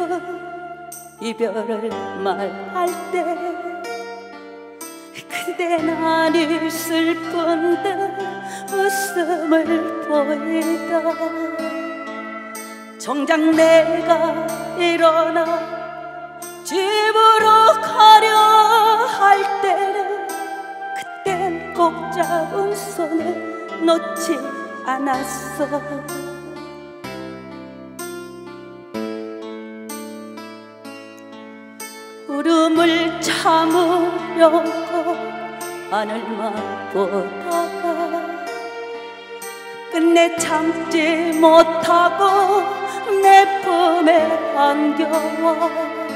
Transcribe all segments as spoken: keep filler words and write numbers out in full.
슬픈 이별을 말할 때 그대 나를 슬픈 듯 웃음을 보이다. 정작 내가 일어나 집으로 가려 할 때는 그땐 꼭 잡은 손을 놓지 않았어. 울음을 참으려고 하늘만 보다가 끝내 참지 못하고 내 품에 안겨와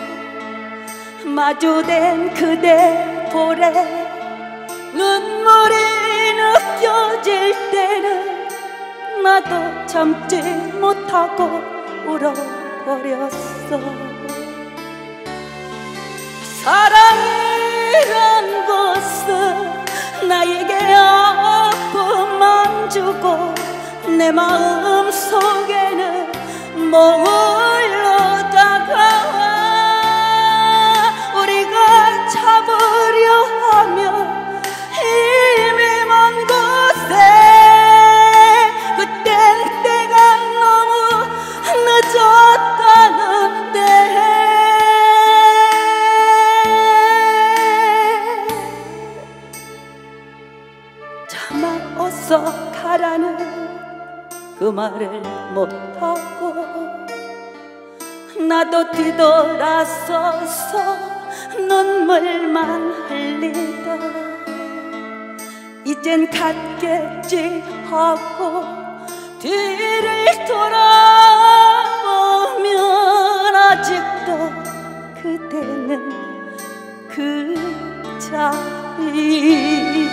마주된 그대 볼에 눈물이 느껴질 때는 나도 참지 못하고 울어버렸어. 사랑이란 것은 나에게 아픔만 주고 내 마음 속에는 머물러 다가와 우리가 잡으려 하면 이미 먼 곳에 그땐 때가 너무 늦었다는데 차마 어서 가라는 그 말을 못하고 나도 뒤돌아서서 눈물만 흘리다 이젠 갔겠지 하고 뒤를 돌아보면 아직도 그대는 그 자리.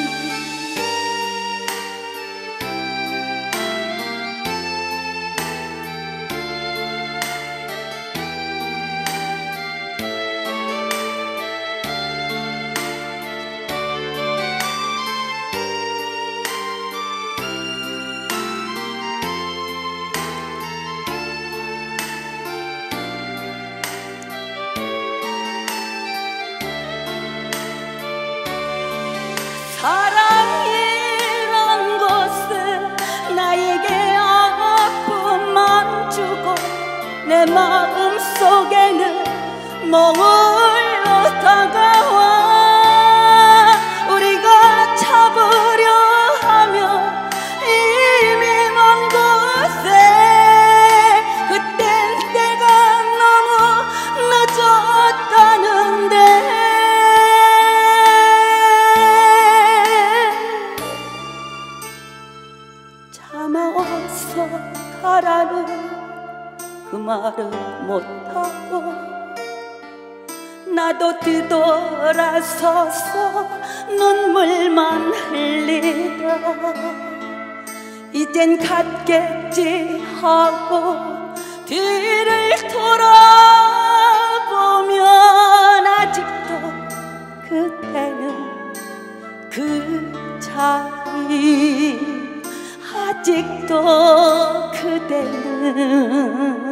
사랑이란 것은 나에게 아픔만 주고 내 마음 속에는 머물러 다가와 우리가 잡으려 하면 이미 먼 곳에 그땐 때가 너무 늦었다는데 차마 어서 가라는 그 말을 못하고 나도 뒤돌아서서 눈물만 흘리다 이젠 갔겠지 하고 뒤를 돌아보면 아직도 그때는 그 자리 아직도 그대는